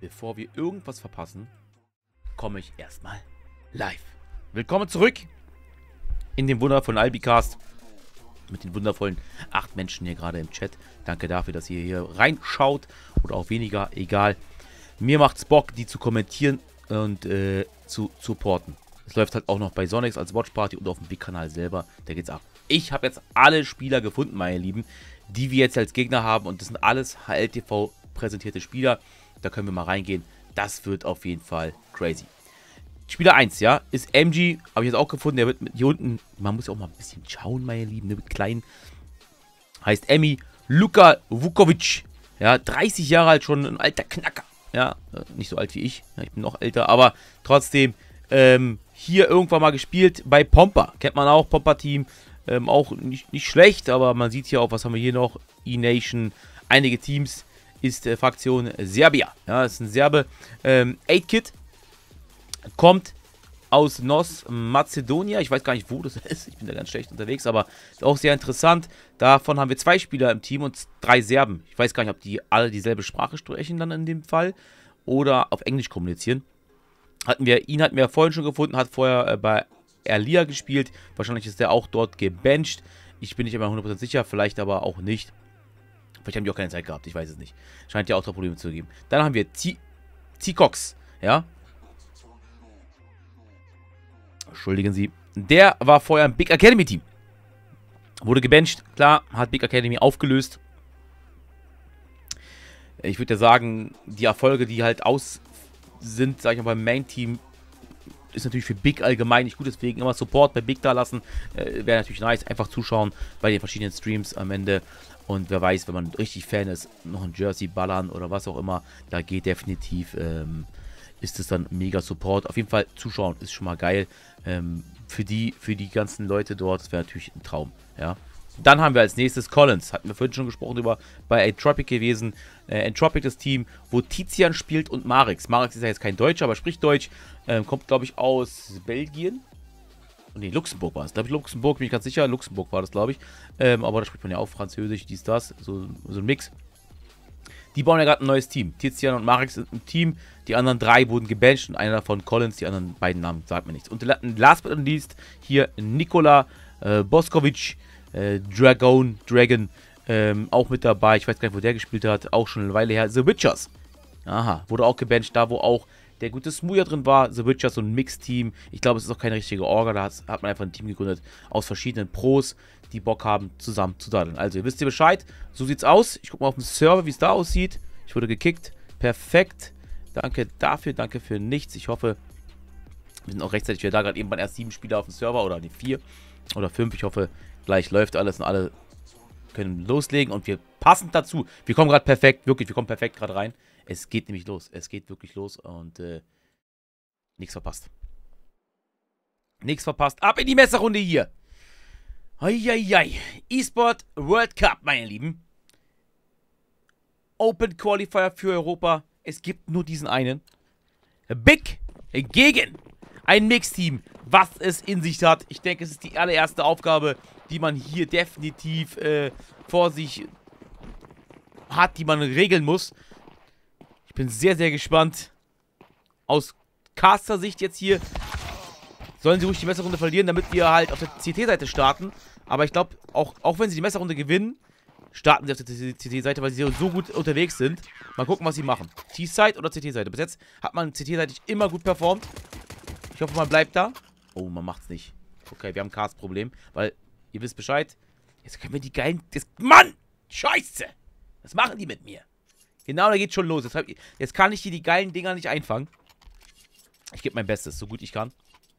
bevor wir irgendwas verpassen, komme ich erstmal live. Willkommen zurück in dem wundervollen Albicast mit den wundervollen 8 Menschen hier gerade im Chat. Danke dafür, dass ihr hier reinschaut oder auch weniger, egal. Mir macht's Bock, die zu kommentieren und zu supporten. Es läuft halt auch noch bei Sonix als Watchparty und auf dem Big-Kanal selber. Da geht's ab. Ich habe jetzt alle Spieler gefunden, meine Lieben, die wir jetzt als Gegner haben. Und das sind alles HLTV präsentierte Spieler. Da können wir mal reingehen. Das wird auf jeden Fall crazy. Spieler 1, ja, ist MG. Habe ich jetzt auch gefunden. Der wird mit hier unten, man muss ja auch mal ein bisschen schauen, meine Lieben, ne, mit kleinen. Heißt Emi Luka Vukovic. Ja, 30 Jahre alt, schon ein alter Knacker. Ja, nicht so alt wie ich. Ja, ich bin noch älter, aber trotzdem hier irgendwann mal gespielt bei Pompa. Kennt man auch, Pompa-Team. Auch nicht schlecht, aber man sieht hier auch, was haben wir hier noch? E-Nation, einige Teams, ist Fraktion Serbia. Ja, das ist ein Serbe. 8-Kid kommt aus Nordmazedonien. Ich weiß gar nicht, wo das ist. Ich bin da ganz schlecht unterwegs, aber ist auch sehr interessant. Davon haben wir 2 Spieler im Team und 3 Serben. Ich weiß gar nicht, ob die alle dieselbe Sprache sprechen dann in dem Fall oder auf Englisch kommunizieren. Ihn hatten wir vorhin schon gefunden, hat vorher bei Erlia gespielt. Wahrscheinlich ist der auch dort gebencht. Ich bin nicht immer 100% sicher, vielleicht aber auch nicht. Vielleicht haben die auch keine Zeit gehabt, ich weiß es nicht. Scheint ja auch da Probleme zu geben. Dann haben wir T-Cox, ja. Entschuldigen Sie. Der war vorher im Big Academy Team. Wurde gebencht, klar, hat Big Academy aufgelöst. Ich würde ja sagen, die Erfolge, die halt sind, sage ich mal, beim Main-Team, ist natürlich für Big allgemein nicht gut, deswegen immer Support bei Big da lassen. Wäre natürlich nice, einfach zuschauen bei den verschiedenen Streams am Ende. Und wer weiß, wenn man richtig Fan ist, noch ein Jersey ballern oder was auch immer, da geht definitiv, ist es dann mega Support. Auf jeden Fall zuschauen ist schon mal geil. Für die ganzen Leute dort, das wäre natürlich ein Traum, ja. Dann haben wir als nächstes Collins. Hatten wir vorhin schon gesprochen über bei Entropic gewesen. Entropic das Team, wo Tizian spielt und Marix. Marix ist ja jetzt kein Deutscher, aber spricht Deutsch. Kommt, glaube ich, aus Belgien. Ne, Luxemburg war es. Glaube ich, Luxemburg, bin ich ganz sicher. Luxemburg war das, glaube ich. Aber da spricht man ja auch Französisch, dies, das. So ein Mix. Die bauen ja gerade ein neues Team. Tizian und Marix sind im Team. Die anderen 3 wurden gebencht und einer davon Collins. Die anderen beiden Namen sagt mir nichts. Und last but not least hier Nikola Boskovic. Dragon, auch mit dabei. Ich weiß gar nicht, wo der gespielt hat. Auch schon eine Weile her. The Witchers. Aha, wurde auch gebencht. Da, wo auch der gute Smooja drin war. The Witchers, so ein Mix-Team. Ich glaube, es ist auch keine richtige Orga. Da hat man einfach ein Team gegründet aus verschiedenen Pros, die Bock haben, zusammen zu daddeln. Also, ihr wisst ihr Bescheid. So sieht's aus. Ich gucke mal auf dem Server, wie es da aussieht. Ich wurde gekickt. Perfekt. Danke dafür. Danke für nichts. Ich hoffe, wir sind auch rechtzeitig wieder da. Gerade eben waren erst 7 Spieler auf dem Server. Oder die 4 oder 5. Ich hoffe, gleich läuft alles und alle können loslegen und wir passen dazu. Wir kommen gerade perfekt, wirklich, wir kommen perfekt gerade rein. Es geht nämlich los. Es geht wirklich los und nichts verpasst. Nichts verpasst. Ab in die Messerrunde hier. Eieiei. E-Sport World Cup, meine Lieben. Open Qualifier für Europa. Es gibt nur diesen einen. Big gegen ein Mixteam, was es in sich hat. Ich denke, es ist die allererste Aufgabe, die man hier definitiv vor sich hat, die man regeln muss. Ich bin sehr, sehr gespannt. Aus Caster-Sicht jetzt hier sollen sie ruhig die Messerrunde verlieren, damit wir halt auf der CT-Seite starten. Aber ich glaube, auch wenn sie die Messerrunde gewinnen, starten sie auf der CT-Seite, weil sie so gut unterwegs sind. Mal gucken, was sie machen. T-Side oder CT-Seite? Bis jetzt hat man CT-seitig immer gut performt. Ich hoffe, man bleibt da. Oh, man macht's nicht. Okay, wir haben ein Cast-Problem, weil ihr wisst Bescheid. Jetzt können wir die geilen... Mann! Scheiße! Was machen die mit mir? Genau, da geht's schon los. Jetzt kann ich hier die geilen Dinger nicht einfangen. Ich gebe mein Bestes, so gut ich kann.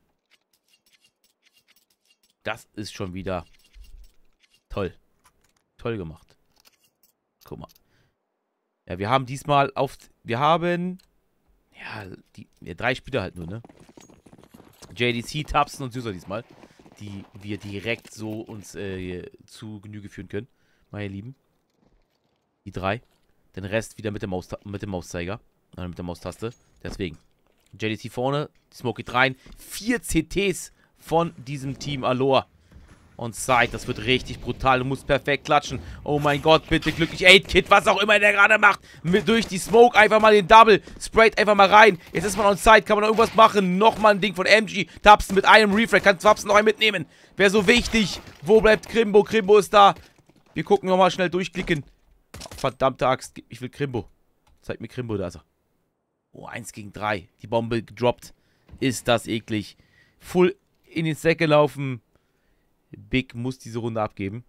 Das ist schon wieder toll. Toll gemacht. Guck mal. Ja, wir haben diesmal auf... Wir haben... Ja, 3 Spieler halt nur, ne? JDC, Tapsen und Süßer diesmal. Die wir direkt so uns zu Genüge führen können. Meine Lieben. Die 3. Den Rest wieder mit dem Mauszeiger. Mit der Maustaste. Deswegen. JDC vorne. Smoke geht rein. 4 CTs von diesem Team Aloha. Und Side, das wird richtig brutal. Du musst perfekt klatschen. Oh mein Gott, bitte glücklich. 8-Kid, was auch immer der gerade macht. Durch die Smoke einfach mal den Double. Sprayt einfach mal rein. Jetzt ist man on Side. Kann man noch irgendwas machen? Nochmal ein Ding von MG. Tapsen mit einem Refract. Kannst Tapsen noch einen mitnehmen. Wäre so wichtig. Wo bleibt Krimbo? Krimbo ist da. Wir gucken nochmal schnell durchklicken. Oh, verdammte Axt. Ich will Krimbo. Zeig mir Krimbo, da ist er. Oh, 1 gegen 3. Die Bombe gedroppt. Ist das eklig. Full in den Sack gelaufen. Big muss diese Runde abgeben.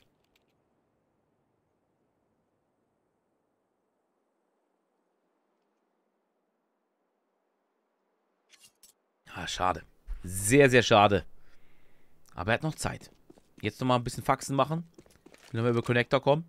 Ah, schade. Sehr, sehr schade. Aber er hat noch Zeit. Jetzt nochmal ein bisschen Faxen machen. Wenn wir über Connector kommen.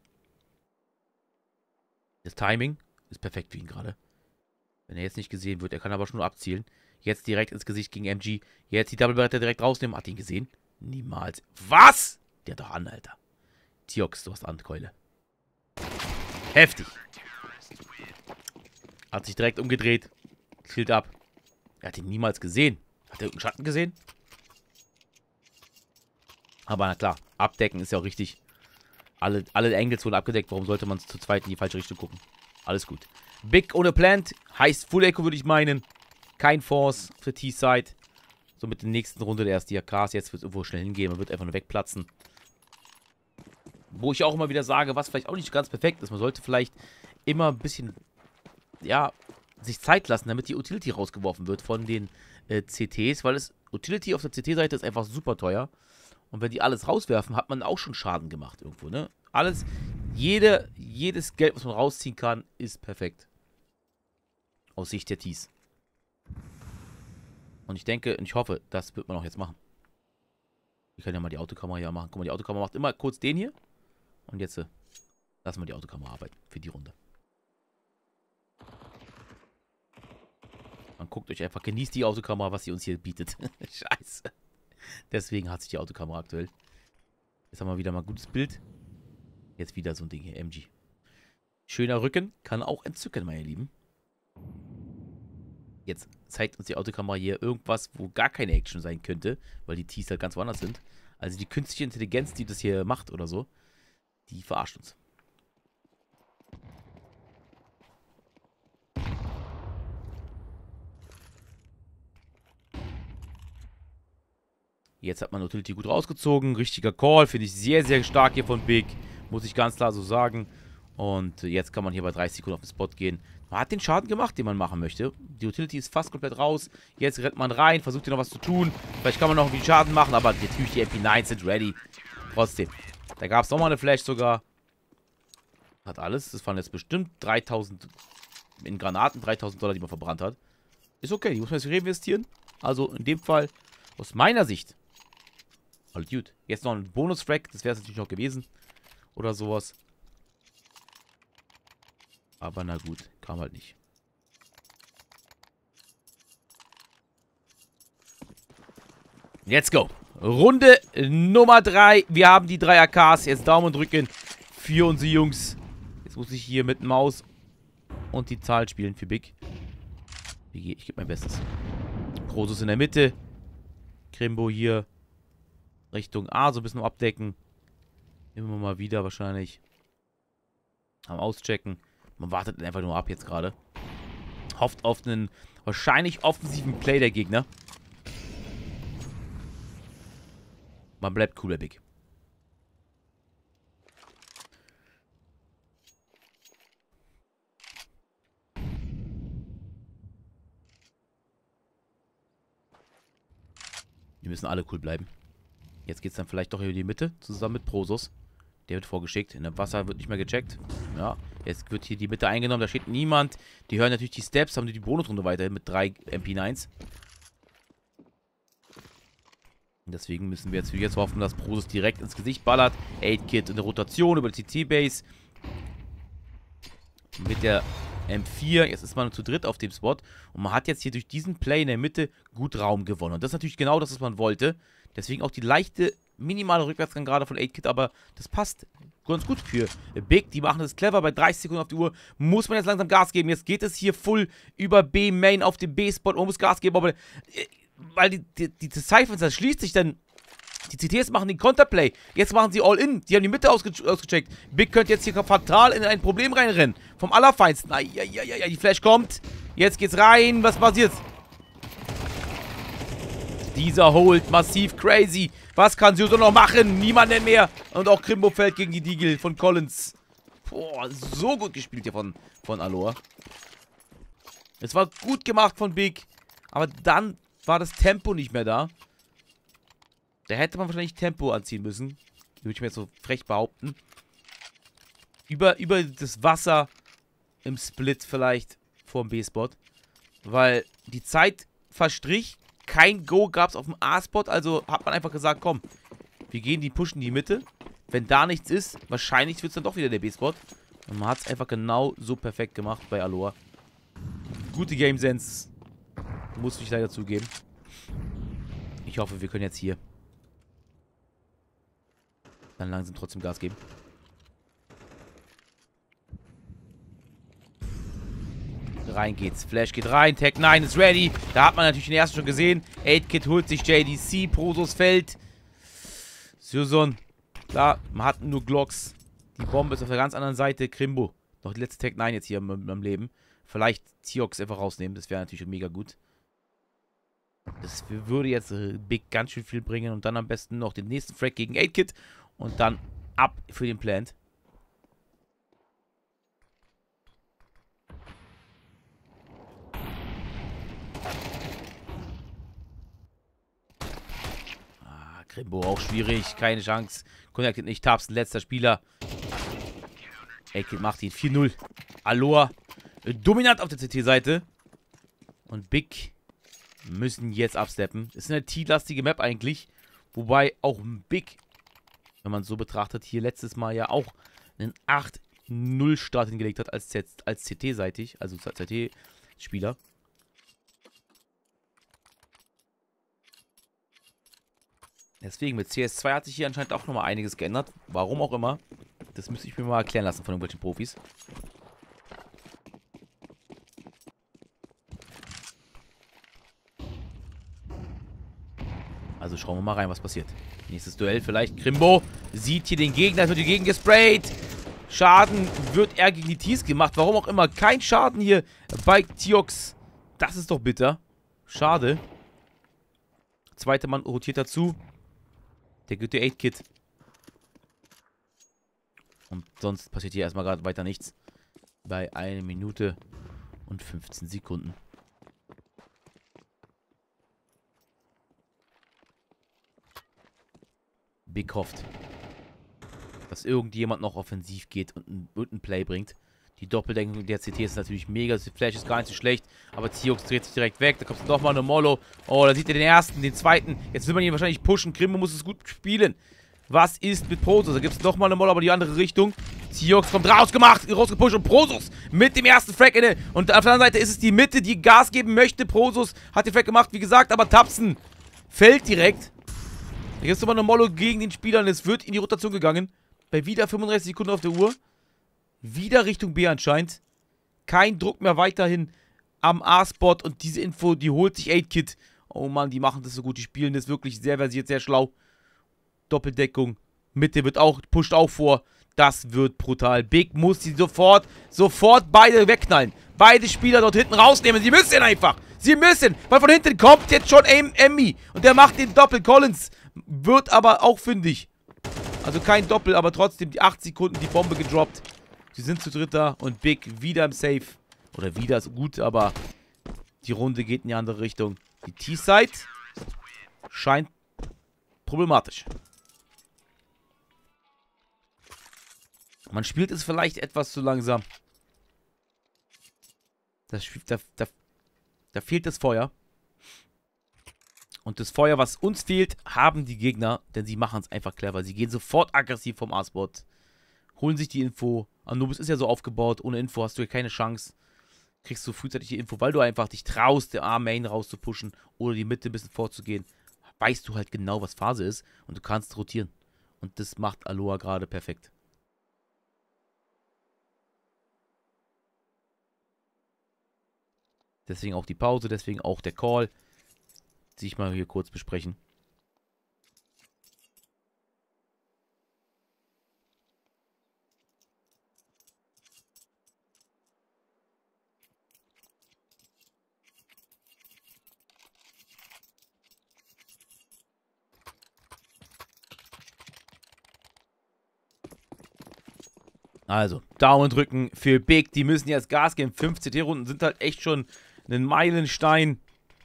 Das Timing ist perfekt für ihn gerade. Wenn er jetzt nicht gesehen wird. Er kann aber schon nur abzielen. Jetzt direkt ins Gesicht gegen MG. Jetzt die Double Beretta direkt rausnehmen. Hat ihn gesehen? Niemals. Was? Der hat doch an, Alter. Tiox, du hast an, Keule. Heftig. Hat sich direkt umgedreht. Schild ab. Er hat ihn niemals gesehen. Hat er irgendeinen Schatten gesehen? Aber na klar, abdecken ist ja auch richtig. Alle Angles wurden abgedeckt. Warum sollte man zu zweit in die falsche Richtung gucken? Alles gut. Big ohne Plant. Heißt Full Echo, würde ich meinen. Kein Force für T-Side. So mit der nächsten Runde der ersten AKs. Jetzt wird es irgendwo schnell hingehen. Man wird einfach nur wegplatzen. Wo ich auch immer wieder sage, was vielleicht auch nicht ganz perfekt ist. Man sollte vielleicht immer ein bisschen, ja, sich Zeit lassen, damit die Utility rausgeworfen wird von den CTs. Weil das Utility auf der CT-Seite ist einfach super teuer. Und wenn die alles rauswerfen, hat man auch schon Schaden gemacht irgendwo, ne? Alles, jedes Geld, was man rausziehen kann, ist perfekt. Aus Sicht der Tees. Und ich denke und ich hoffe, das wird man auch jetzt machen. Ich kann ja mal die Autokamera hier machen. Guck mal, die Autokamera macht immer kurz den hier. Und jetzt lassen wir die Autokamera arbeiten für die Runde. Man guckt euch einfach, genießt die Autokamera, was sie uns hier bietet. Scheiße. Deswegen hat sich die Autokamera aktuell. Jetzt haben wir wieder mal ein gutes Bild. Jetzt wieder so ein Ding hier, MG. Schöner Rücken, kann auch entzücken, meine Lieben. Jetzt zeigt uns die Autokamera hier irgendwas, wo gar keine Action sein könnte, weil die Tees halt ganz woanders sind. Also die künstliche Intelligenz, die das hier macht oder so, die verarscht uns. Jetzt hat man Utility gut rausgezogen. Richtiger Call, finde ich sehr, sehr stark hier von Big. Muss ich ganz klar so sagen. Und jetzt kann man hier bei 30 Sekunden auf den Spot gehen. Man hat den Schaden gemacht, den man machen möchte. Die Utility ist fast komplett raus. Jetzt rennt man rein, versucht hier noch was zu tun. Vielleicht kann man noch irgendwie Schaden machen, aber natürlich die MP9s sind ready. Trotzdem. Da gab es nochmal eine Flash sogar. Hat alles. Das waren jetzt bestimmt 3000 in Granaten, 3000 Dollar, die man verbrannt hat. Ist okay, die muss man jetzt reinvestieren. Also in dem Fall, aus meiner Sicht, all gut. Jetzt noch ein Bonus-Frag, das wäre es natürlich noch gewesen. Oder sowas. Aber na gut, kam halt nicht. Let's go. Runde Nummer 3. Wir haben die 3 AKs. Jetzt Daumen drücken für unsere Jungs. Jetzt muss ich hier mit Maus und die Zahl spielen für Big. Ich gebe mein Bestes. Krosus in der Mitte. Krimbo hier Richtung A so ein bisschen abdecken. Immer mal wieder wahrscheinlich. Am Auschecken. Man wartet einfach nur ab jetzt gerade. Hofft auf einen wahrscheinlich offensiven Play der Gegner. Man bleibt cooler, Big. Wir müssen alle cool bleiben. Jetzt geht es dann vielleicht doch hier in die Mitte, zusammen mit Prosus. Der wird vorgeschickt. In dem Wasser wird nicht mehr gecheckt. Ja, jetzt wird hier die Mitte eingenommen. Da steht niemand. Die hören natürlich die Steps, haben die Bonusrunde weiterhin mit 3 MP9s. Und deswegen müssen wir jetzt hoffen, dass Prosus direkt ins Gesicht ballert. 8-Kid in der Rotation über die CT-Base. Mit der M4. Jetzt ist man zu dritt auf dem Spot. Und man hat jetzt hier durch diesen Play in der Mitte gut Raum gewonnen. Und das ist natürlich genau das, was man wollte. Deswegen auch die leichte, minimale Rückwärtsgang gerade von 8-Kid. Aber das passt ganz gut für Big. Die machen das clever. Bei 30 Sekunden auf die Uhr muss man jetzt langsam Gas geben. Jetzt geht es hier full über B-Main auf dem B-Spot. Man muss Gas geben, aber weil die Cyphers, das schließt sich dann Die CTs machen den Konterplay. Jetzt machen sie All-In. Die haben die Mitte ausgecheckt. Big könnte jetzt hier fatal in ein Problem reinrennen. Vom Allerfeinsten. Aiaiaiai, die Flash kommt. Jetzt geht's rein. Was passiert? Dieser holt massiv crazy. Was kann Syuso noch machen? Niemanden mehr. Und auch Krimbo fällt gegen die Deagle von Collins. Boah, so gut gespielt hier von Aloha. Es war gut gemacht von Big. Aber dann war das Tempo nicht mehr da. Da hätte man wahrscheinlich Tempo anziehen müssen. Würde ich mir jetzt so frech behaupten. Über das Wasser im Split vielleicht vor dem B-Spot. Weil die Zeit verstrich. Kein Go gab es auf dem A-Spot. Also hat man einfach gesagt, komm, wir gehen, die pushen die Mitte. Wenn da nichts ist, wahrscheinlich wird es dann doch wieder der B-Spot. Und man hat es einfach genau so perfekt gemacht bei Aloha. Gute Game Sense. Muss ich leider zugeben. Ich hoffe, wir können jetzt hier dann langsam trotzdem Gas geben. Rein geht's. Flash geht rein. Tech 9 ist ready. Da hat man natürlich den ersten schon gesehen. 8-Kid holt sich JDC. Prosos fällt. Syuson. Klar, man hat nur Glocks. Die Bombe ist auf der ganz anderen Seite. Krimbo. Noch die letzte Tech 9 jetzt hier am Leben. Vielleicht Tiox einfach rausnehmen. Das wäre natürlich mega gut. Das würde jetzt Big ganz schön viel bringen. Und dann am besten noch den nächsten Frag gegen 8-Kid. Und dann ab für den Plant. Krimbo auch schwierig. Keine Chance. Connected nicht. Tabs, letzter Spieler. 8-Kid macht ihn. 4-0. Aloha dominant auf der CT-Seite. Und Big müssen jetzt absteppen. Ist eine T-lastige Map eigentlich. Wobei auch Big, wenn man es so betrachtet, hier letztes Mal ja auch einen 8-0 Start hingelegt hat als CT-seitig. Also CT-Spieler. Deswegen, mit CS2 hat sich hier anscheinend auch nochmal einiges geändert. Warum auch immer. Das müsste ich mir mal erklären lassen von irgendwelchen Profis. Also schauen wir mal rein, was passiert. Nächstes Duell vielleicht. Krimbo sieht hier den Gegner, wird gegen gesprayt. Schaden wird er gegen die Tees gemacht. Warum auch immer. Kein Schaden hier bei Tiox. Das ist doch bitter. Schade. Zweiter Mann rotiert dazu. Der gute 8-Kid. Und sonst passiert hier erstmal gerade weiter nichts. Bei 1 Minute und 15 Sekunden. Big hofft, dass irgendjemand noch offensiv geht und ein Play bringt. Die Doppeldeckung der CT ist natürlich mega. Das Flash ist gar nicht so schlecht. Aber Tiox dreht sich direkt weg. Da kommt doch mal eine Mollo. Oh, da sieht er den ersten, den zweiten. Jetzt will man ihn wahrscheinlich pushen. Krimbo muss es gut spielen. Was ist mit Prosos? Da gibt es doch mal eine Mollo, aber die andere Richtung. Tiox kommt rausgepusht und Prosos mit dem ersten Frag inne. Und auf der anderen Seite ist es die Mitte, die Gas geben möchte. Prosos hat den Frag gemacht, wie gesagt, aber Tapsen fällt direkt. Da gibt es nochmal eine Mollo gegen den Spieler und es wird in die Rotation gegangen. Bei wieder 35 Sekunden auf der Uhr. Wieder Richtung B anscheinend. Kein Druck mehr weiterhin am A-Spot. Und diese Info, die holt sich 8-Kid. Oh Mann, die machen das so gut. Die spielen das wirklich sehr versiert, sehr schlau. Doppeldeckung. Mitte wird auch, pusht auch vor. Das wird brutal. Big muss sie sofort beide wegknallen. Beide Spieler dort hinten rausnehmen. Sie müssen einfach. Sie müssen. Weil von hinten kommt jetzt schon Emmy. Und der macht den Doppel. Collins wird aber auch fündig. Also kein Doppel, aber trotzdem die 8 Sekunden die Bombe gedroppt. Sie sind zu dritt da und Big wieder im Safe. Oder wieder ist gut, aber die Runde geht in die andere Richtung. Die T-Side scheint problematisch. Man spielt es vielleicht etwas zu langsam. Da fehlt das Feuer. Und das Feuer, was uns fehlt, haben die Gegner, denn sie machen es einfach clever. Sie gehen sofort aggressiv vom A-Spot. Holen sich die Info. Anubis ist ja so aufgebaut, ohne Info hast du ja keine Chance. Kriegst du frühzeitig die Info, weil du einfach dich traust, der A-Main rauszupushen oder die Mitte ein bisschen vorzugehen. Weißt du halt genau, was Phase ist und du kannst rotieren. Und das macht Aloha gerade perfekt. Deswegen auch die Pause, deswegen auch der Call. Sich mal hier kurz besprechen. Also, Daumen drücken für Big. Die müssen jetzt Gas geben. 5 CT-Runden sind halt echt schon ein Meilenstein.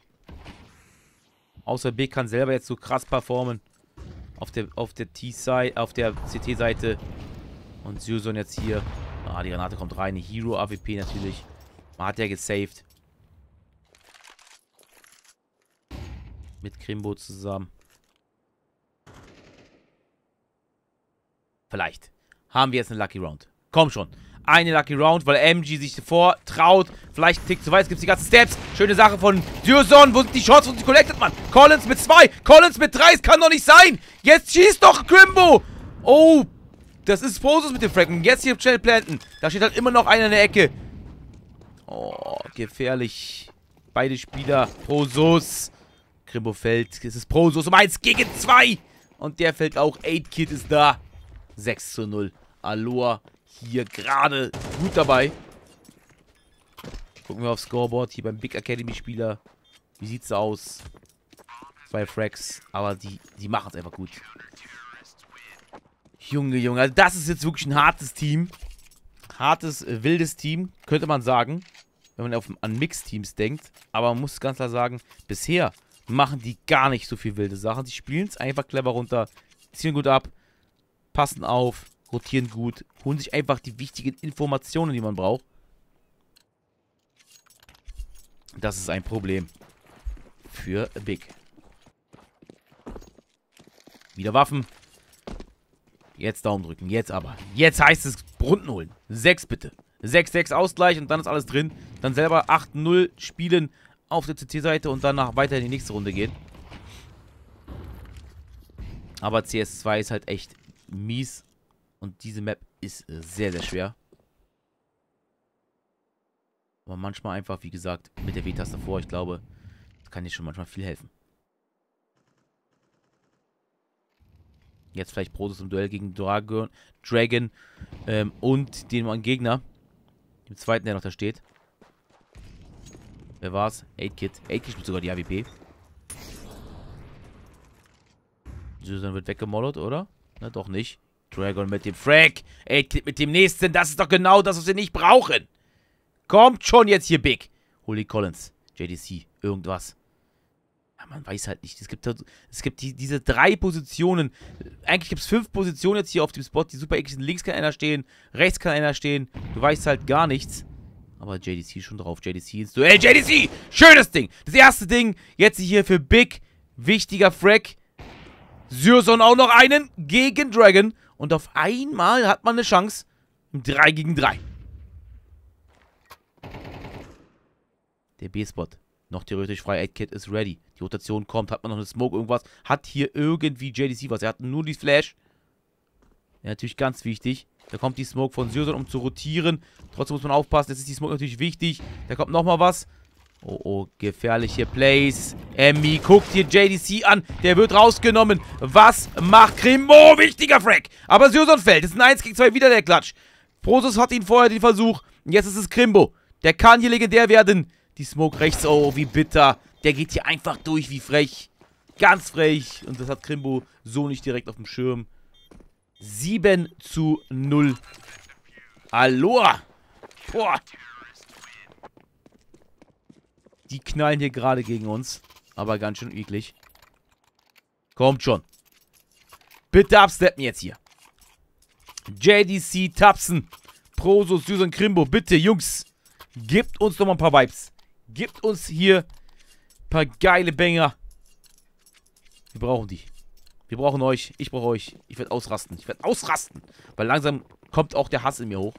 Außer Big kann selber jetzt so krass performen. Auf der T-Seite, auf der CT-Seite. Und Syuson jetzt hier. Ah, die Granate kommt rein. Hero AWP natürlich. Man hat ja gesaved. Mit Krimbo zusammen. Vielleicht haben wir jetzt eine Lucky Round. Komm schon. Eine Lucky Round, weil MG sich vortraut. Vielleicht einen Tick zu weit. Es gibt die ganzen Steps. Schöne Sache von Syuson. Wo sind die Shots? Wo sind die Collected, Mann? Collins mit 2. Collins mit 3. Es kann doch nicht sein. Jetzt schießt doch Krimbo. Oh. Das ist Prosus mit dem Frag. Und jetzt hier schnell planten. Da steht halt immer noch einer in der Ecke. Oh, gefährlich. Beide Spieler. Prosus. Krimbo fällt. Es ist Prosus um 1 gegen 2. Und der fällt auch. 8-Kid ist da. 6:0. Aloha hier gerade gut dabei. Gucken wir aufs Scoreboard. Hier beim Big Academy Spieler. Wie sieht's aus? 2 Frags. Aber die machen es einfach gut. Junge. Also das ist jetzt wirklich ein hartes Team. Hartes, wildes Team. Könnte man sagen. Wenn man an Mix-Teams denkt. Aber man muss ganz klar sagen, bisher machen die gar nicht so viel wilde Sachen. Die spielen es einfach clever runter. Ziehen gut ab. Passen auf. Rotieren gut. Holen sich einfach die wichtigen Informationen, die man braucht. Das ist ein Problem. Für Big. Wieder Waffen. Jetzt Daumen drücken. Jetzt aber. Jetzt heißt es Runden holen. 6 bitte. 6-6 Ausgleich und dann ist alles drin. Dann selber 8-0 spielen auf der CT-Seite und danach weiter in die nächste Runde gehen. Aber CS2 ist halt echt mies. Und diese Map ist sehr, sehr schwer. Aber manchmal einfach, wie gesagt, mit der W-Taste vor. Ich glaube, das kann dir schon manchmal viel helfen. Jetzt vielleicht Prosus im Duell gegen Dragon und den Gegner. Dem zweiten, der noch da steht. Wer war's? 8-Kid. 8-Kid spielt sogar die AWP. Syuson wird weggemolot, oder? Na, doch nicht. Dragon mit dem Frag. 8-Kid mit dem nächsten. Das ist doch genau das, was wir nicht brauchen. Kommt schon jetzt hier, Big. Holy Collins. JDC. Irgendwas. Ja, man weiß halt nicht. Es gibt diese 3 Positionen. Eigentlich gibt es 5 Positionen jetzt hier auf dem Spot, die super eklig sind. Links kann einer stehen. Rechts kann einer stehen. Du weißt halt gar nichts. Aber JDC ist schon drauf. JDC ins Duell. JDC! Schönes Ding. Das erste Ding. Jetzt hier für Big. Wichtiger Frag. Syuson auch noch einen gegen Dragon. Und auf einmal hat man eine Chance. 3 gegen 3. Der B-Spot. Noch theoretisch frei. 8-Kid ist ready. Die Rotation kommt. Hat man noch eine Smoke, irgendwas. Hat hier irgendwie JDC was. Er hat nur die Flash. Ja, natürlich ganz wichtig. Da kommt die Smoke von Syuson, um zu rotieren. Trotzdem muss man aufpassen. Jetzt ist die Smoke natürlich wichtig. Da kommt nochmal was. Oh, gefährliche Plays. Emmy, guckt hier JDC an. Der wird rausgenommen. Was macht Krimbo? Wichtiger Frag. Aber Syuson fällt. Es ist ein 1 gegen 2. Wieder der Klatsch. Prosus hat ihn vorher den Versuch. Und jetzt ist es Krimbo. Der kann hier legendär werden. Die Smoke rechts. Oh, wie bitter. Der geht hier einfach durch. Wie frech. Ganz frech. Und das hat Krimbo so nicht direkt auf dem Schirm. 7:0. Aloha. Boah. Die knallen hier gerade gegen uns. Aber ganz schön eklig. Kommt schon. Bitte absteppen jetzt hier. JDC, Tapsen. Prosus, Syuson, Krimbo. Bitte, Jungs. Gebt uns doch mal ein paar Vibes. Gebt uns hier ein paar geile Banger. Wir brauchen die. Wir brauchen euch. Ich brauche euch. Ich werde ausrasten. Weil langsam kommt auch der Hass in mir hoch.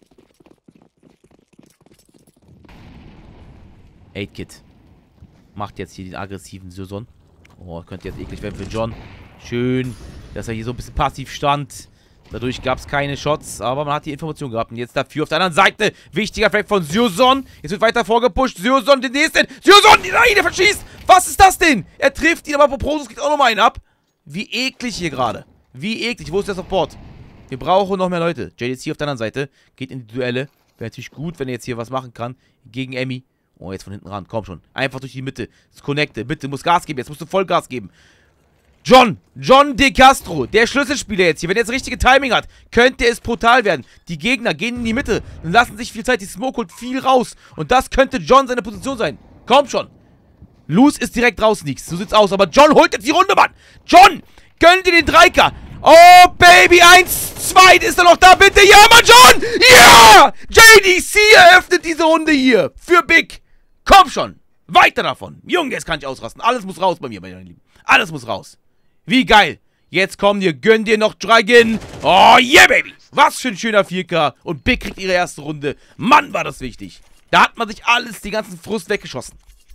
8-Kid. Macht jetzt hier den aggressiven Syuson. Oh, könnte jetzt eklig werden für John. Schön, dass er hier so ein bisschen passiv stand. Dadurch gab es keine Shots, aber man hat die Information gehabt. Und jetzt dafür auf der anderen Seite. Wichtiger Frag von Syuson. Jetzt wird weiter vorgepusht. Syuson, den nächsten. Syuson, nein, der verschießt. Was ist das denn? Er trifft ihn, aber Prosus kriegt auch nochmal einen ab. Wie eklig hier gerade. Wie eklig. Wo ist der Support? Wir brauchen noch mehr Leute. JDC auf der anderen Seite. Geht in die Duelle. Wäre natürlich gut, wenn er jetzt hier was machen kann. Gegen Emmy. Oh, jetzt von hinten ran. Komm schon. Einfach durch die Mitte. Das Connecte. Bitte, muss Gas geben. Jetzt musst du Vollgas geben. John De Castro, der Schlüsselspieler jetzt hier, wenn er das richtige Timing hat, könnte es brutal werden. Die Gegner gehen in die Mitte und lassen sich viel Zeit. Die Smoke holt viel raus. Und das könnte John seine Position sein. Komm schon. Luz ist direkt raus, nix. So sieht's aus. Aber John holt jetzt die Runde, Mann. John, gönn dir den 3K. Oh, Baby, 1, 2, ist er noch da, bitte? Ja, Mann, John! Ja! JDC eröffnet diese Runde hier. Für Big. Komm schon. Weiter davon. Junge, jetzt kann ich ausrasten. Alles muss raus bei mir, meine Lieben. Alles muss raus. Wie geil. Jetzt komm dir, gönn dir noch Dragon. Oh, yeah, Baby. Was für ein schöner 4K. Und Big kriegt ihre erste Runde. Mann, war das wichtig. Da hat man sich alles, die ganzen Frust weggeschossen.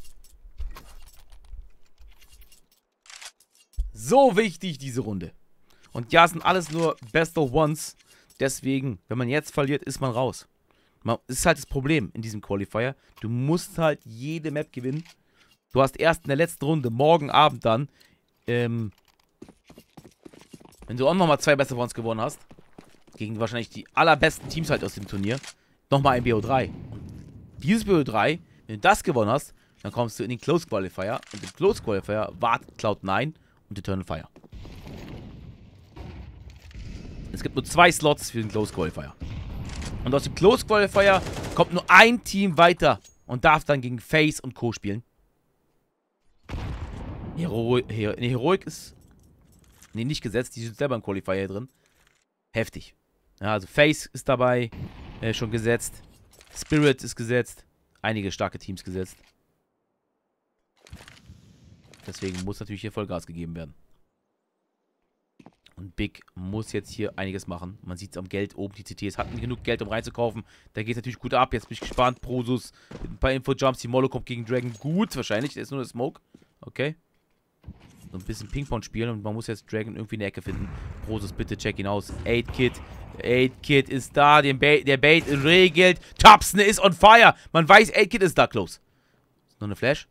So wichtig, diese Runde. Und ja, es sind alles nur Best of Ones. Deswegen, wenn man jetzt verliert, ist man raus. Das ist halt das Problem in diesem Qualifier. Du musst halt jede Map gewinnen. Du hast erst in der letzten Runde, morgen Abend dann, wenn du auch nochmal 2 Best of Ones gewonnen hast, gegen wahrscheinlich die allerbesten Teams halt aus dem Turnier, nochmal ein BO3. Und dieses BO3, wenn du das gewonnen hast, dann kommst du in den Close Qualifier. Und im Close Qualifier wartet Cloud9 und Eternal Fire. Es gibt nur 2 Slots für den Close Qualifier. Und aus dem Close Qualifier kommt nur ein Team weiter und darf dann gegen FaZe und Co. spielen. Heroic ist... Ne, nicht gesetzt. Die sind selber im Qualifier drin. Heftig. Ja, also FaZe ist dabei. Schon gesetzt. Spirit ist gesetzt. Einige starke Teams gesetzt. Deswegen muss natürlich hier Vollgas gegeben werden. Und Big muss jetzt hier einiges machen. Man sieht es am Geld oben. Die CTs hatten genug Geld, um reinzukaufen. Da geht es natürlich gut ab. Jetzt bin ich gespannt. Prosus mit ein paar Info-Jumps. Die Molo kommt gegen Dragon gut. Wahrscheinlich. Der ist nur der Smoke. Okay. So ein bisschen Ping-Pong spielen. Und man muss jetzt Dragon irgendwie in der Ecke finden. Prosus, bitte check ihn aus. 8-Kid. 8-Kid ist da. Der Bait regelt. Thompson ist on fire. Man weiß, 8-Kid ist da. Close. Noch eine Flash.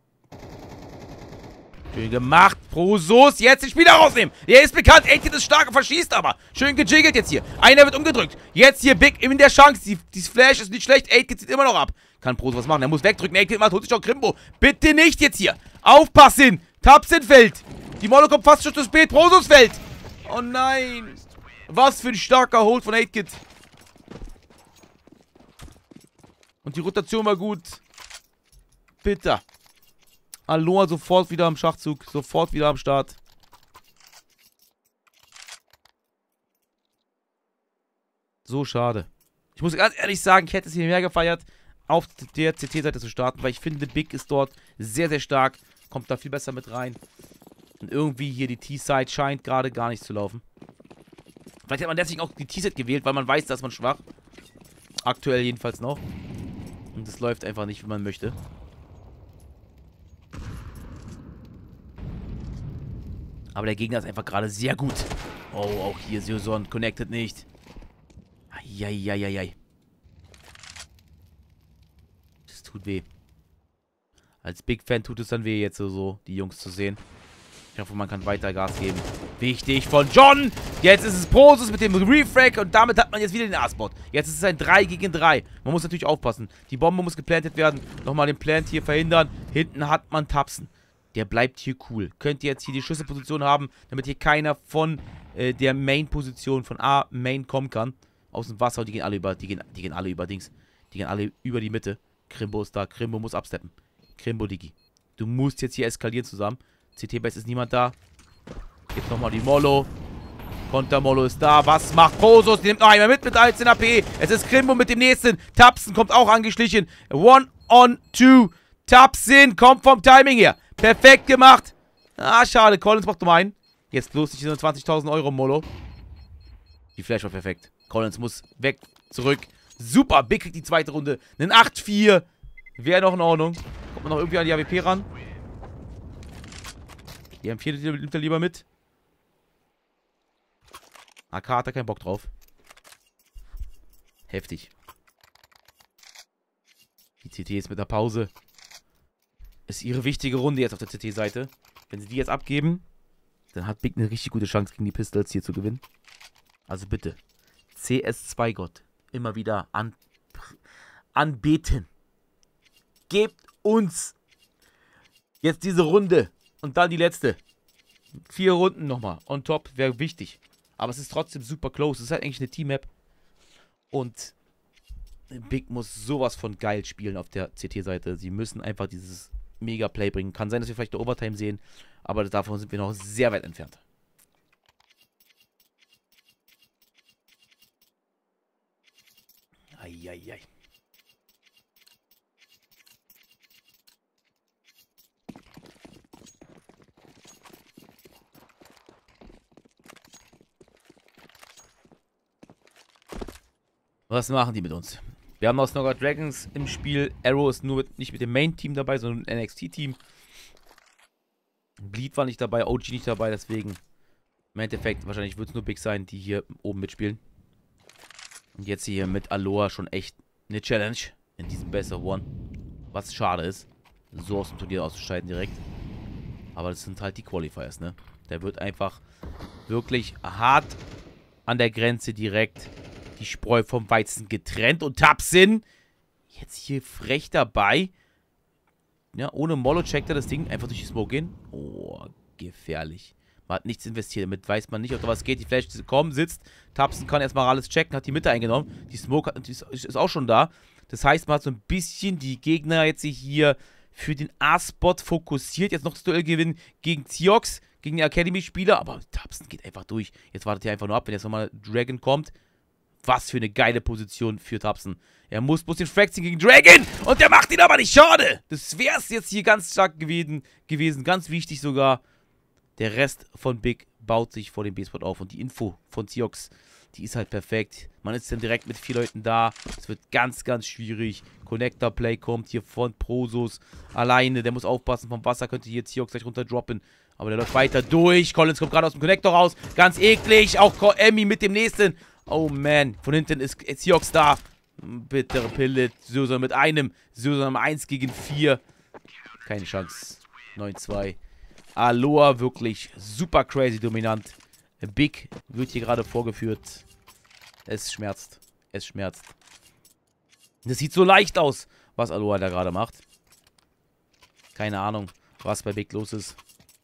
Schön gemacht, Prosus. Jetzt den Spieler rausnehmen. Der ist bekannt. 8-Kid ist stark und verschießt aber. Schön gejiggelt jetzt hier. Einer wird umgedrückt. Jetzt hier Big in der Chance. Die Flash ist nicht schlecht. 8-Kid zieht immer noch ab. Kann Prosus was machen. Er muss wegdrücken. 8-Kid macht, holt sich auch Krimbo. Bitte nicht jetzt hier. Aufpassen. Thompson fällt. Die Molo kommt fast schon zu spät. Prosus fällt. Oh nein. Was für ein starker Hold von 8-Kid. Und die Rotation war gut. Bitter. Aloha sofort wieder am Schachzug. Sofort wieder am Start. So schade. Ich muss ganz ehrlich sagen, ich hätte es hier mehr gefeiert, auf der CT-Seite zu starten, weil ich finde, Big ist dort sehr, sehr stark. Kommt da viel besser mit rein. Und irgendwie hier die T-Side scheint gerade gar nicht zu laufen. Vielleicht hat man deswegen auch die T-Side gewählt, weil man weiß, dass man schwach. Aktuell jedenfalls noch. Und es läuft einfach nicht, wie man möchte. Aber der Gegner ist einfach gerade sehr gut. Oh, auch hier Sioson connected nicht. Eieieiei. Das tut weh. Als Big-Fan tut es dann weh, jetzt so die Jungs zu sehen. Ich hoffe, man kann weiter Gas geben. Wichtig von John. Jetzt ist es Prosus mit dem Refrag und damit hat man jetzt wieder den A-Spot. Jetzt ist es ein 3 gegen 3. Man muss natürlich aufpassen. Die Bombe muss geplantet werden. Nochmal den Plant hier verhindern. Hinten hat man Thompson. Der bleibt hier cool. Könnt ihr jetzt hier die Schlüsselposition haben, damit hier keiner von der Main-Position, von A, Main kommen kann. Aus dem Wasser und die gehen alle über, die gehen alle über Dings. Die gehen alle über die Mitte. Krimbo ist da. Krimbo muss absteppen. Krimbo, Digi. Du musst jetzt hier eskalieren zusammen. CT-Base ist niemand da. Jetzt nochmal die Molo. Konter-Molo ist da. Was macht Prosus? Die nimmt noch einmal mit 13 AP. Es ist Krimbo mit dem nächsten. Thompson kommt auch angeschlichen. 1 on 2. Thompson kommt vom Timing her. Perfekt gemacht. Ah, schade. Collins macht um einen. Jetzt bloß nicht 20.000 Euro Molo. Die Flash war perfekt. Collins muss weg. Zurück. Super. Big kriegt die zweite Runde. Einen 8-4. Wäre noch in Ordnung. Kommt man noch irgendwie an die AWP ran? Die M4 nimmt er lieber mit. AK hat er keinen Bock drauf. Heftig. Die CT ist mit der Pause. Ist ihre wichtige Runde jetzt auf der CT-Seite. Wenn sie die jetzt abgeben, dann hat Big eine richtig gute Chance gegen die Pistols hier zu gewinnen. Also bitte. CS2-Gott. Immer wieder anbeten. Gebt uns jetzt diese Runde. Und dann die letzte. 4 Runden nochmal. On top wäre wichtig. Aber es ist trotzdem super close. Es ist halt eigentlich eine Team-Map. Und Big muss sowas von geil spielen auf der CT-Seite. Sie müssen einfach dieses Mega-Play bringen. Kann sein, dass wir vielleicht eine Overtime sehen. Aber davon sind wir noch sehr weit entfernt. Eieiei. Was machen die mit uns? Wir haben noch Snogger Dragons im Spiel. Arrow ist nur nicht mit dem Main-Team dabei, sondern ein NXT-Team. Bleed war nicht dabei, OG nicht dabei, deswegen im Endeffekt wahrscheinlich wird es nur Big sein, die hier oben mitspielen. Und jetzt hier mit Aloha schon echt eine Challenge in diesem Best of One. Was schade ist, so aus dem Turnier auszuscheiden direkt. Aber das sind halt die Qualifiers, ne? Der wird einfach wirklich hart an der Grenze direkt die Spreu vom Weizen getrennt. Und Tapsin jetzt hier frech dabei. Ja, ohne Mollo checkt er das Ding einfach durch die Smoke gehen. Oh, gefährlich. Man hat nichts investiert, damit weiß man nicht, ob da was geht. Die Flash kommen, sitzt. Tapsen kann erstmal alles checken, hat die Mitte eingenommen. Die Smoke ist auch schon da. Das heißt, man hat so ein bisschen die Gegner jetzt hier für den A-Spot fokussiert. Jetzt noch das Duell gewinnen gegen Ziox, gegen die Academy-Spieler. Aber Tapsen geht einfach durch. Jetzt wartet er einfach nur ab, wenn jetzt nochmal Dragon kommt. Was für eine geile Position für Tapsen. Er muss bloß den Frag ziehen gegen Dragon. Und der macht ihn aber nicht. Schade. Das wäre es jetzt hier ganz stark gewesen. Ganz wichtig sogar. Der Rest von Big baut sich vor dem B-Spot auf. Und die Info von Ziox, die ist halt perfekt. Man ist dann direkt mit 4 Leuten da. Es wird ganz, ganz schwierig. Connector-Play kommt hier von Prosos alleine. Der muss aufpassen. Vom Wasser könnte hier Ziox gleich runter droppen. Aber der läuft weiter durch. Collins kommt gerade aus dem Connector raus. Ganz eklig. Auch Emmy mit dem nächsten. Oh man, von hinten ist Ziox da. Bittere Pille. Susan mit einem. Susan 1 gegen 4. Keine Chance. 9-2. Aloha wirklich super crazy dominant. Big wird hier gerade vorgeführt. Es schmerzt. Es schmerzt. Das sieht so leicht aus, was Aloha da gerade macht. Keine Ahnung, was bei Big los ist.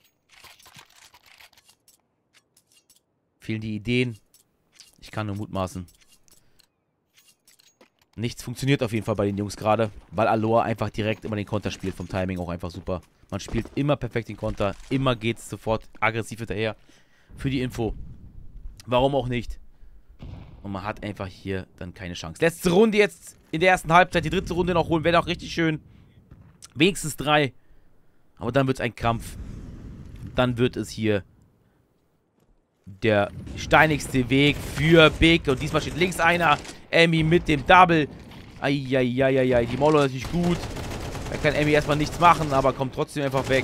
Fehlen die Ideen. Ich kann nur mutmaßen. Nichts funktioniert auf jeden Fall bei den Jungs gerade, weil Aloha einfach direkt immer den Konter spielt. Vom Timing auch einfach super. Man spielt immer perfekt den Konter. Immer geht es sofort aggressiv hinterher. Für die Info. Warum auch nicht? Und man hat einfach hier dann keine Chance. Letzte Runde jetzt in der ersten Halbzeit. Die dritte Runde noch holen. Wäre auch richtig schön. Wenigstens 3. Aber dann wird es ein Krampf. Dann wird es hier der steinigste Weg für Big. Und diesmal steht links einer. Emmy mit dem Double. Eieieiei. Die Mollo natürlich gut. Da kann Emmy erstmal nichts machen, aber kommt trotzdem einfach weg.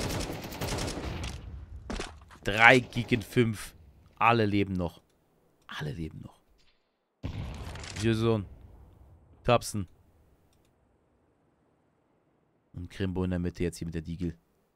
3 gegen 5. Alle leben noch. Alle leben noch. Jason. Tapsen. Und Krimbo in der Mitte jetzt hier mit der Deagle.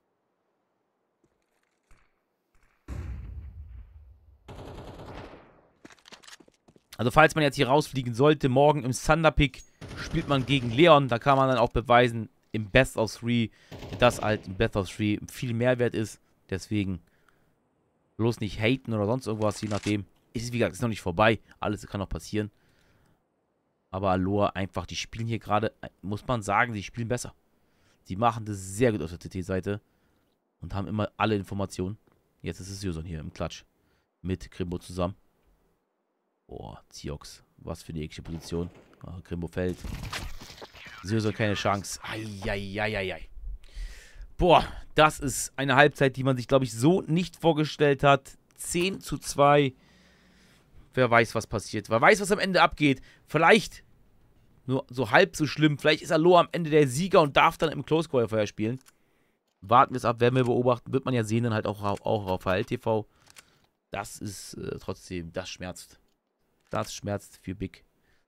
Also falls man jetzt hier rausfliegen sollte, morgen im Thunderpick spielt man gegen Leon. Da kann man dann auch beweisen, im Best of 3, dass halt im Best of 3 viel Mehrwert ist. Deswegen bloß nicht haten oder sonst irgendwas, je nachdem. Ist, wie gesagt, ist noch nicht vorbei. Alles kann noch passieren. Aber Aloha einfach, die spielen hier gerade, muss man sagen, die spielen besser. Die machen das sehr gut auf der TT-Seite. Und haben immer alle Informationen. Jetzt ist es Joson hier im Klatsch. Mit Krimbo zusammen. Boah, Ziox. Was für eine eklige Position. Ah, Krimbo fällt. Joson keine Chance. Eieieiei. Boah, das ist eine Halbzeit, die man sich, glaube ich, so nicht vorgestellt hat. 10:2. Wer weiß, was passiert. Wer weiß, was am Ende abgeht. Vielleicht nur so halb so schlimm. Vielleicht ist Aloha am Ende der Sieger und darf dann im Close Qualifier spielen. Warten wir es ab, werden wir beobachten. Wird man ja sehen, dann halt auch auf HLTV. Das ist trotzdem, das schmerzt. Das schmerzt für Big.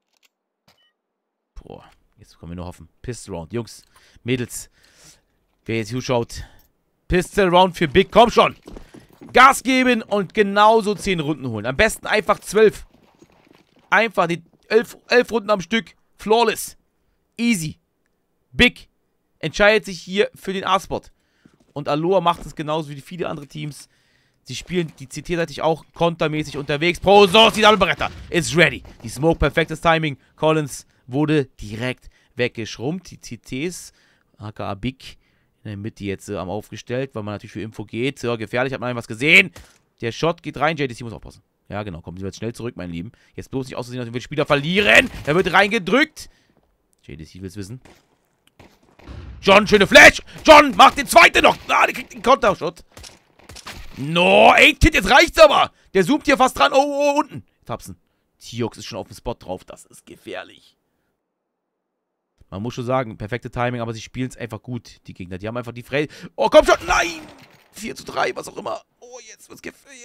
Boah, jetzt können wir nur hoffen. Pistol Round. Jungs, Mädels, wer jetzt zuschaut. Pistol Round für Big. Komm schon. Gas geben und genauso 10 Runden holen. Am besten einfach 12. Einfach die 11 Runden am Stück. Flawless. Easy. Big entscheidet sich hier für den A-Spot. Und Aloha macht es genauso wie viele andere Teams. Sie spielen die CT-seitig auch kontermäßig unterwegs. Prosos, die Doppelbretter ist ready. Die Smoke, perfektes Timing. Collins wurde direkt weggeschrumpft. Die CTs, aka Big, in der Mitte jetzt am aufgestellt, weil man natürlich für Info geht. So, gefährlich, hat man was gesehen. Der Shot geht rein, JDC muss aufpassen. Ja, genau, kommen Sie jetzt schnell zurück, mein Lieben. Jetzt bloß nicht auszusehen, dass wir den Spieler verlieren. Er wird reingedrückt. JDC will es wissen. John, schöne Flash. John, macht den zweiten noch. Ah, der kriegt den Kontershot. No, 8-Kid, jetzt reicht's aber. Der zoomt hier fast dran. Oh, unten. Tapsen. Tiox ist schon auf dem Spot drauf. Das ist gefährlich. Man muss schon sagen, perfekte Timing, aber sie spielen es einfach gut, die Gegner. Die haben einfach die Frey. Oh, komm schon. Nein. 4:3, was auch immer. Oh, jetzt wird's gefährlich.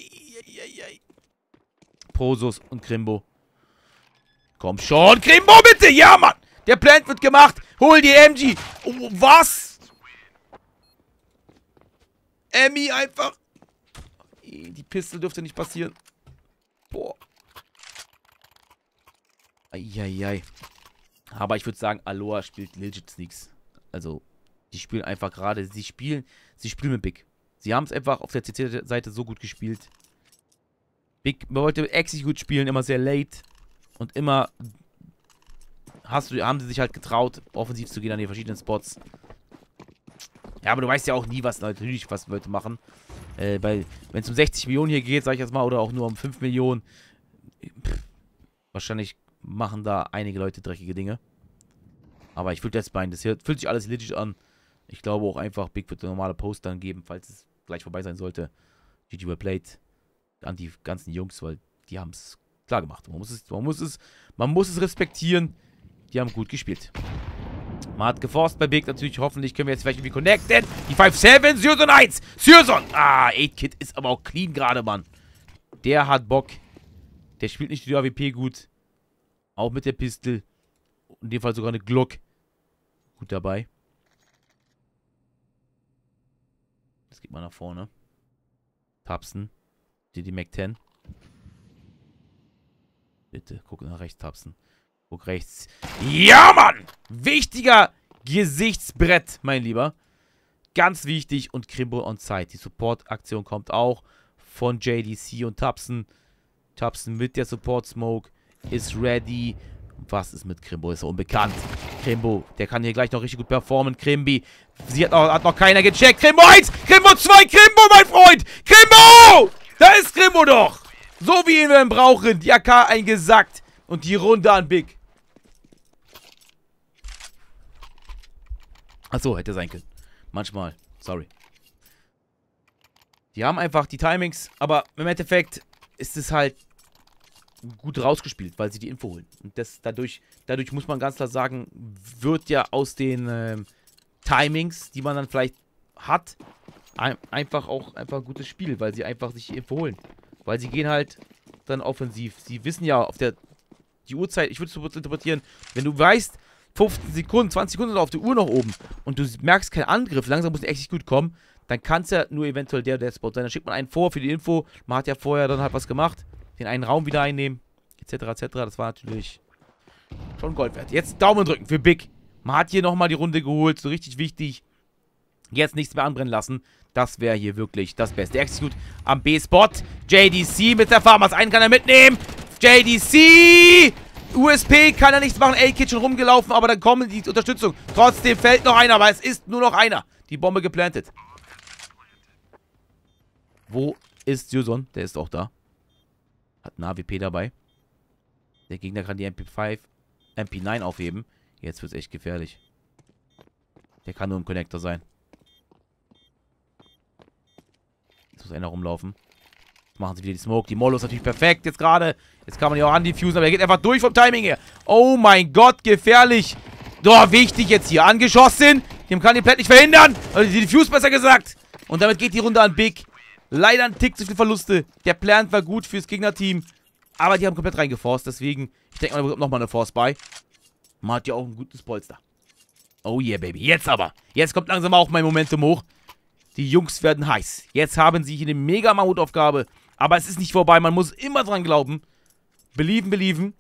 Prosos und Krimbo. Komm schon, Krimbo, bitte. Ja, Mann. Der Plant wird gemacht. Hol die MG. Oh, was? Emmy einfach. Die Pistole dürfte nicht passieren. Boah. Eieiei. Aber ich würde sagen, Aloha spielt legit Sneaks. Also, die spielen einfach gerade. Sie spielen mit Big. Sie haben es einfach auf der CC-Seite so gut gespielt. Big wollte exekut spielen, immer sehr late. Und immer haben sie sich halt getraut, offensiv zu gehen an den verschiedenen Spots. Ja, aber du weißt ja auch nie, was Leute machen. Wenn es um 60 Millionen hier geht, sag ich jetzt mal, oder auch nur um 5 Millionen, wahrscheinlich machen da einige Leute dreckige Dinge. Aber ich würde jetzt meinen, das hier fühlt sich alles legit an. Ich glaube auch einfach, Big wird normale Post dann geben, falls es gleich vorbei sein sollte. GG well played an die ganzen Jungs, weil die haben es klar gemacht. Man muss es respektieren. Die haben gut gespielt. Man hat geforst bei Big natürlich. Hoffentlich können wir jetzt vielleicht irgendwie connecten. Die 5-7, Syrson 1. Syrson. Ah, 8-Kid ist aber auch clean gerade, Mann. Der hat Bock. Der spielt nicht die AWP gut. Auch mit der Pistole. In dem Fall sogar eine Glock. Gut dabei. Das geht mal nach vorne. Tapsen. Die Mac 10. Bitte, guck nach rechts, Tapsen. Guck rechts. Ja, Mann! Wichtiger Gesichtsbrett, mein Lieber. Ganz wichtig. Und Krimbo on site. Die Support-Aktion kommt auch von JDC und Tapsen. Tapsen mit der Support-Smoke ist ready. Was ist mit Krimbo? Ist er unbekannt. Krimbo, der kann hier gleich noch richtig gut performen. Krimbi. Sie hat noch keiner gecheckt. Krimbo 1, Krimbo 2, Krimbo, mein Freund! Krimbo! Da ist Krimbo doch! So wie ihn wir ihn brauchen. Die AK eingesackt. Und die Runde an Big. Achso, hätte sein können. Manchmal. Sorry. Die haben einfach die Timings. Aber im Endeffekt ist es halt gut rausgespielt, weil sie die Info holen. Und dadurch muss man ganz klar sagen, wird ja aus den Timings, die man dann vielleicht hat, einfach ein gutes Spiel, weil sie einfach sich die Info holen. Weil sie gehen halt dann offensiv. Sie wissen ja auf die Uhrzeit, ich würde es interpretieren, wenn du weißt, 15 Sekunden, 20 Sekunden auf der Uhr noch oben und du merkst keinen Angriff, langsam muss echt gut kommen, dann kann es ja nur eventuell der Spot sein. Dann schickt man einen vor für die Info, man hat ja vorher dann halt was gemacht, den einen Raum wieder einnehmen, etc. etc. Das war natürlich schon Gold wert. Jetzt Daumen drücken für Big. Man hat hier nochmal die Runde geholt, so richtig wichtig. Jetzt nichts mehr anbrennen lassen. Das wäre hier wirklich das Beste. Execute am B-Spot. JDC mit der Farmers. Einen kann er mitnehmen. JDC! USP kann er nichts machen. A-Kid schon rumgelaufen, aber dann kommen die Unterstützung. Trotzdem fällt noch einer, aber es ist nur noch einer. Die Bombe geplantet. Wo ist Syrson? Der ist auch da. Hat eine AWP dabei. Der Gegner kann die MP9 aufheben. Jetzt wird es echt gefährlich. Der kann nur ein Connector sein. Jetzt muss einer rumlaufen. Jetzt machen sie wieder die Smoke. Die Mollo ist natürlich perfekt jetzt gerade. Jetzt kann man ja auch undiffusen, aber er geht einfach durch vom Timing her. Oh mein Gott, gefährlich. Doch, wichtig jetzt hier. Angeschossen. Dem kann die Plant nicht verhindern. Also die Diffuse besser gesagt. Und damit geht die Runde an Big. Leider ein Tick zu viele Verluste. Der Plan war gut fürs Gegnerteam. Aber die haben komplett reingeforst. Deswegen, ich denke mal, da bekommt nochmal eine Force bei. Man hat ja auch ein gutes Polster. Oh yeah, Baby. Jetzt aber. Jetzt kommt langsam auch mein Momentum hoch. Die Jungs werden heiß. Jetzt haben sie hier eine mega Mammutaufgabe. Aber es ist nicht vorbei. Man muss immer dran glauben. Belieben, belieben.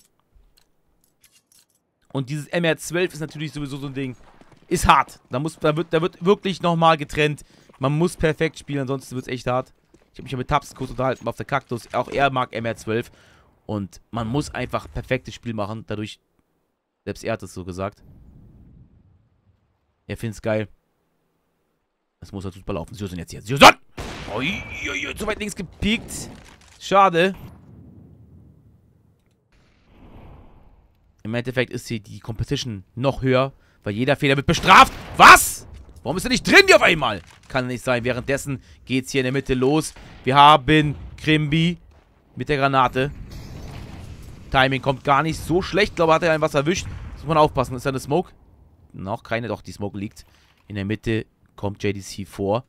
Und dieses MR12 ist natürlich sowieso so ein Ding. Ist hart. Da wird wirklich nochmal getrennt. Man muss perfekt spielen, ansonsten wird es echt hart. Ich habe mich ja mit Tabs kurz unterhalten auf der Kaktus. Auch er mag MR12. Und man muss einfach ein perfektes Spiel machen. Dadurch, selbst er hat es so gesagt. Er findet es geil. Das muss halt super laufen. Susan jetzt hier. Susan! Uiuiui, zu weit links gepiekt. Schade. Im Endeffekt ist hier die Competition noch höher, weil jeder Fehler wird bestraft. Was? Warum ist er nicht drin hier auf einmal? Kann nicht sein. Währenddessen geht es hier in der Mitte los. Wir haben Krimbi mit der Granate. Timing kommt gar nicht so schlecht. Ich glaube, hat er ein was erwischt. Muss man aufpassen. Ist da eine Smoke? Noch keine. Doch, die Smoke liegt. In der Mitte kommt JDC vor.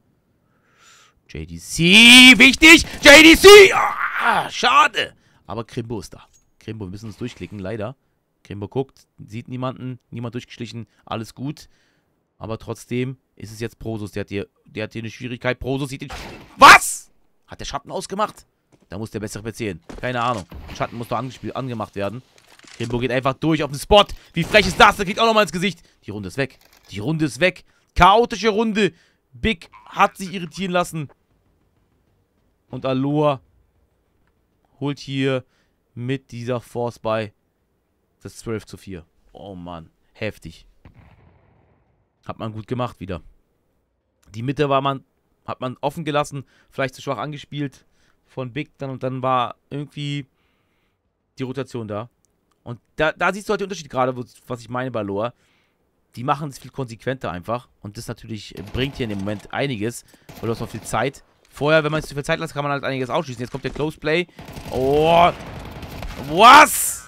JDC! Wichtig! JDC! Ah, schade! Aber Krimbo ist da. Krimbo, wir müssen uns durchklicken, leider. Krimbo guckt, sieht niemanden. Niemand durchgeschlichen. Alles gut. Aber trotzdem ist es jetzt Prosus. Der hat hier eine Schwierigkeit. Prosus sieht den... Was? Hat der Schatten ausgemacht? Da muss der bessere erzählen. Keine Ahnung. Schatten muss doch angemacht werden. Krimbo geht einfach durch auf den Spot. Wie frech ist das? Der kriegt auch nochmal ins Gesicht. Die Runde ist weg. Die Runde ist weg. Chaotische Runde. Big hat sich irritieren lassen. Und Aloha holt hier mit dieser Force bei das 12:4. Oh Mann. Heftig. Hat man gut gemacht wieder. Die Mitte hat man offen gelassen. Vielleicht zu schwach angespielt von Big dann. Und dann war irgendwie die Rotation da. Und da siehst du halt den Unterschied gerade, was ich meine bei Aloha. Die machen es viel konsequenter einfach. Und das natürlich bringt hier in dem Moment einiges. Weil du hast noch viel Zeit. Vorher, wenn man es zu viel Zeit lässt, kann man halt einiges ausschließen. Jetzt kommt der Close Play. Oh. Was?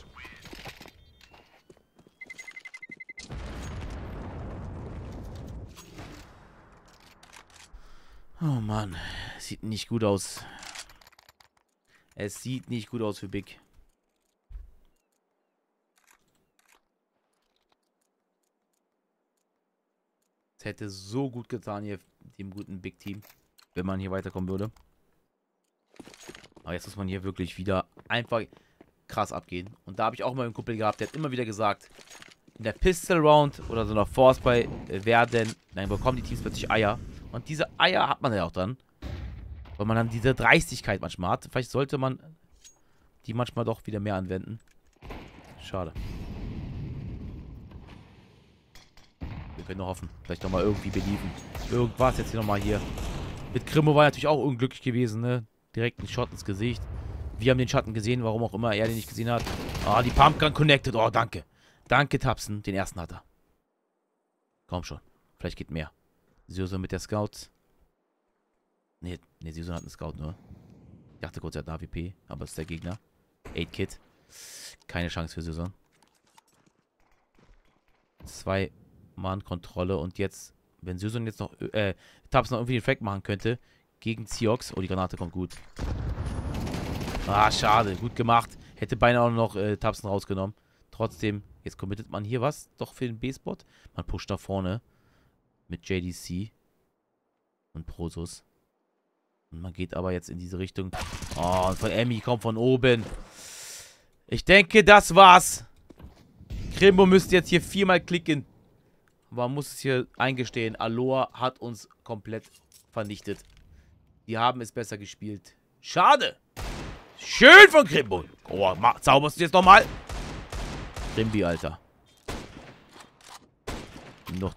Oh Mann. Sieht nicht gut aus. Es sieht nicht gut aus für Big. Es hätte so gut getan hier dem guten Big Team, wenn man hier weiterkommen würde. Aber jetzt muss man hier wirklich wieder einfach krass abgehen. Und da habe ich auch mal einen Kumpel gehabt, der hat immer wieder gesagt, in der Pistol Round oder so einer Force bei bekommen die Teams plötzlich Eier. Und diese Eier hat man ja auch dann. Weil man dann diese Dreistigkeit manchmal hat. Vielleicht sollte man die manchmal doch wieder mehr anwenden. Schade. Wir können noch hoffen. Vielleicht nochmal irgendwie beliefen. Irgendwas jetzt hier nochmal hier. Mit Krimbo war natürlich auch unglücklich gewesen, ne? Direkt einen Shot ins Gesicht. Wir haben den Schatten gesehen, warum auch immer er den nicht gesehen hat. Ah, die Pumpgun connected. Oh, danke. Danke, Tapsen. Den ersten hat er. Komm schon. Vielleicht geht mehr. Susan mit der Scouts. Ne, Susan hat einen Scout nur. Ich dachte kurz, er hat eine AWP, aber es ist der Gegner. 8-Kid. Keine Chance für Susan. 2-Mann-Kontrolle und jetzt, wenn Susan jetzt noch, Tabs noch irgendwie den Frag machen könnte, gegen Ziox. Oh, die Granate kommt gut. Ah, schade. Gut gemacht. Hätte beinahe auch noch Tabsen rausgenommen. Trotzdem, jetzt committet man hier was. Doch für den B-Spot. Man pusht da vorne. Mit JDC. Und Prosus. Und man geht aber jetzt in diese Richtung. Oh, und von Emmy kommt von oben. Ich denke, das war's. Krimbo müsste jetzt hier 4-mal klicken. Aber man muss es hier eingestehen. Aloha hat uns komplett vernichtet. Die haben es besser gespielt. Schade. Schön von Krimbo. Oh, zauberst du jetzt nochmal? Krimbi, Alter. Noch.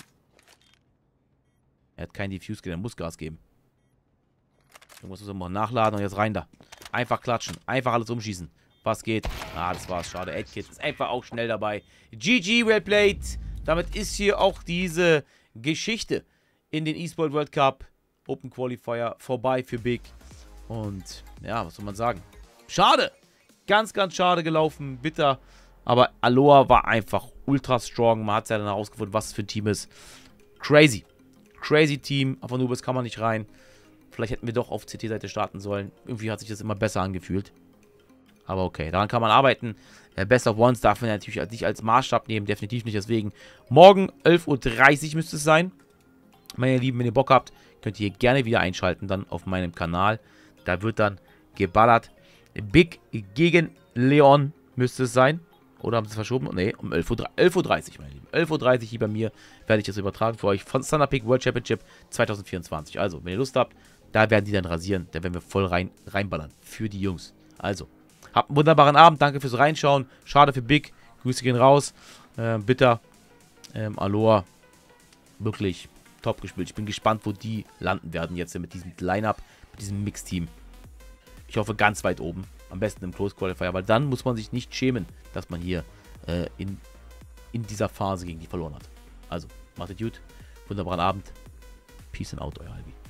Er hat keinen Diffuse, der muss Gas geben. Irgendwas muss er mal nachladen und jetzt rein da. Einfach klatschen. Einfach alles umschießen. Was geht? Ah, das war's. Schade. 8-Kid ist einfach auch schnell dabei. GG, well played. Damit ist hier auch diese Geschichte in den eSport World Cup Open Qualifier vorbei für Big. Und ja, was soll man sagen? Schade. Ganz, ganz schade gelaufen. Bitter. Aber Aloha war einfach ultra strong. Man hat ja dann herausgefunden, was es für ein Team ist. Crazy. Crazy Team. Auf Anubis kann man nicht rein. Vielleicht hätten wir doch auf CT-Seite starten sollen. Irgendwie hat sich das immer besser angefühlt. Aber okay, daran kann man arbeiten. Best of Ones darf man natürlich nicht als Maßstab nehmen. Definitiv nicht. Deswegen morgen 11:30 Uhr müsste es sein. Meine Lieben, wenn ihr Bock habt, könnt ihr gerne wieder einschalten dann auf meinem Kanal. Da wird dann geballert. Big gegen Leon müsste es sein. Oder haben sie es verschoben? Ne, um 11:30 Uhr, meine Lieben. 11:30 Uhr hier bei mir werde ich das übertragen für euch von Thunder Peak World Championship 2024. Also, wenn ihr Lust habt, Da werden die dann rasieren. Da werden wir voll reinballern. Für die Jungs. Also, habt einen wunderbaren Abend. Danke fürs Reinschauen. Schade für Big. Grüße gehen raus. Bitter. Aloha. Wirklich top gespielt. Ich bin gespannt, wo die landen werden jetzt mit diesem Line-Up, mit diesem Mix-Team. Ich hoffe ganz weit oben. Am besten im Close Qualifier, weil dann muss man sich nicht schämen, dass man hier in dieser Phase gegen die verloren hat. Also, macht es gut. Wunderbaren Abend. Peace and out, euer Albi.